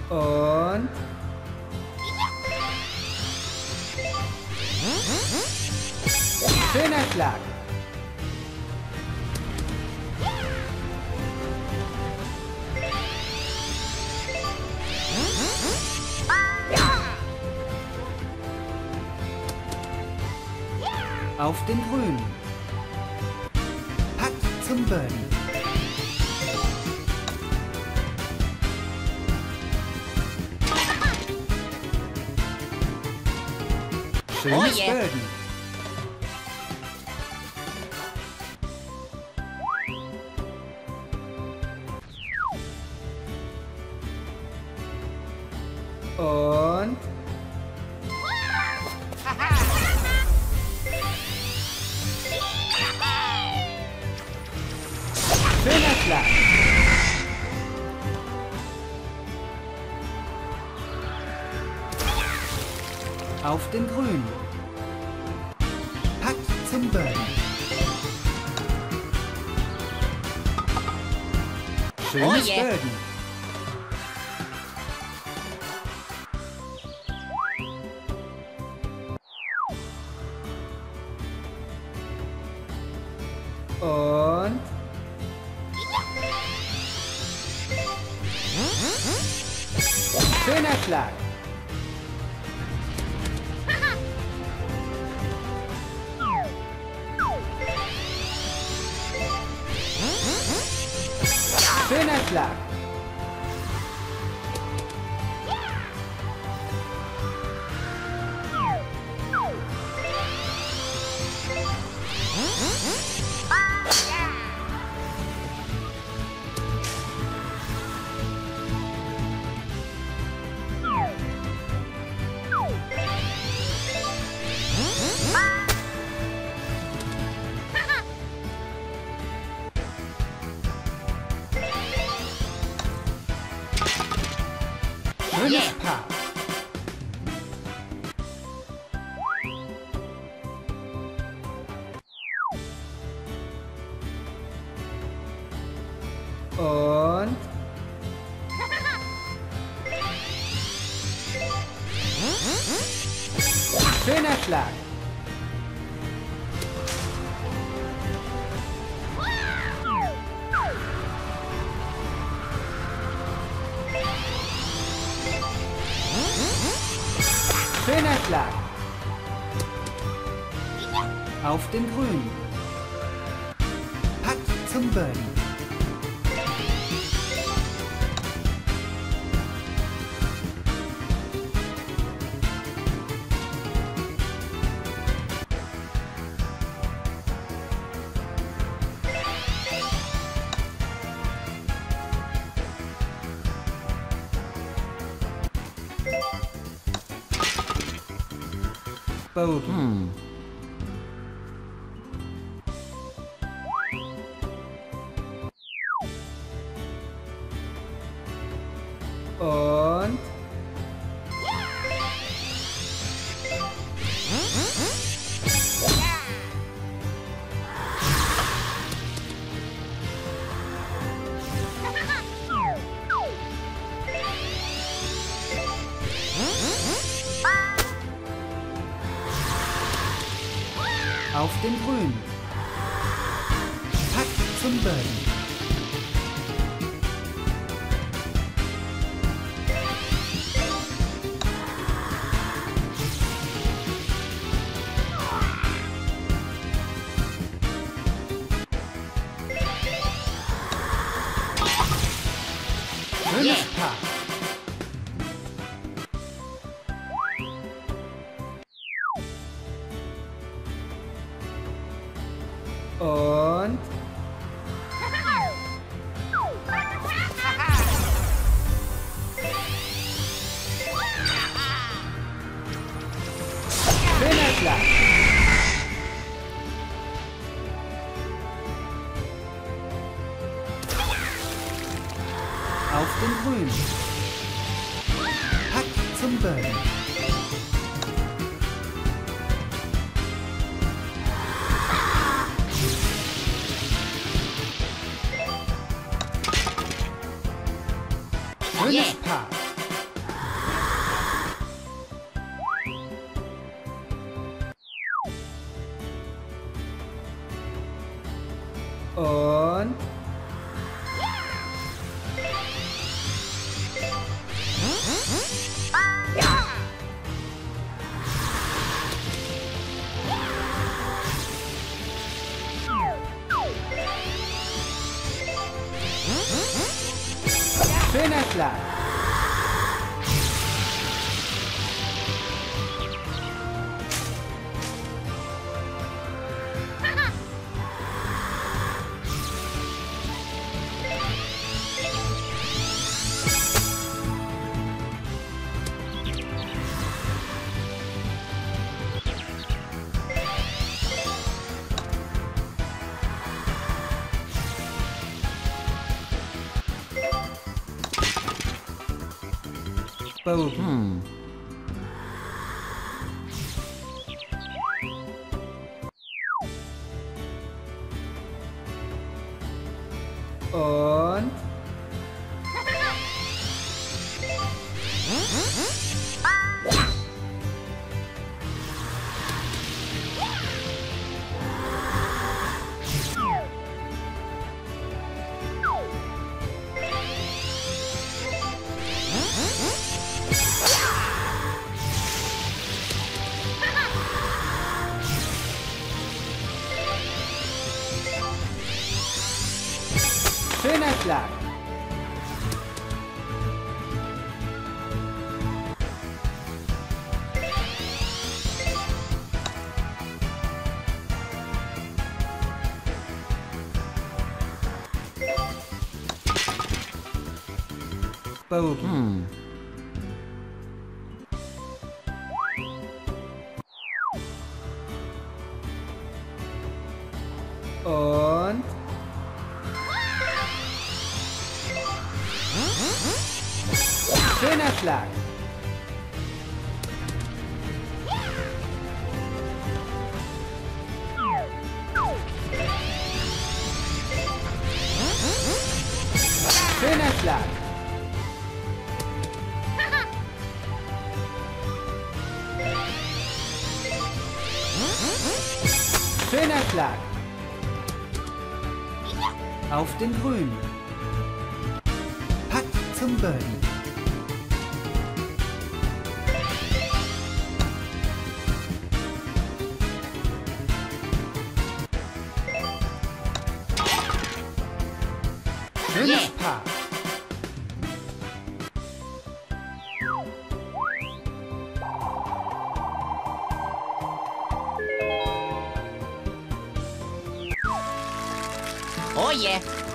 Und schöner Schlag. Auf den Grün. Putt zum Birdie. Schönes Birdie. Und schöner Schlag. Auf den Grün. Putt zum Birdie. Schönes Birdie. Und schöner Schlag. Schöner Schlag. Schönes Paar. Und schöner Schlag. Schöner Schlag. Auf den Grün. Putt zum Birdie. Bogey. Und auf den Grün. Putt zum Birdie. Schönes Paar. Und schöner Schlag. Auf den Grün. Putt zum Birdie. Schönes Paar. Schöner Schlag. Bogen. Und schöner Schlag. Bogen. Und schöner Schlag. Schöner Schlag. Schöner Schlag. Auf den Grün. Putt zum Birdie. Schönes Paar. Oh yeah.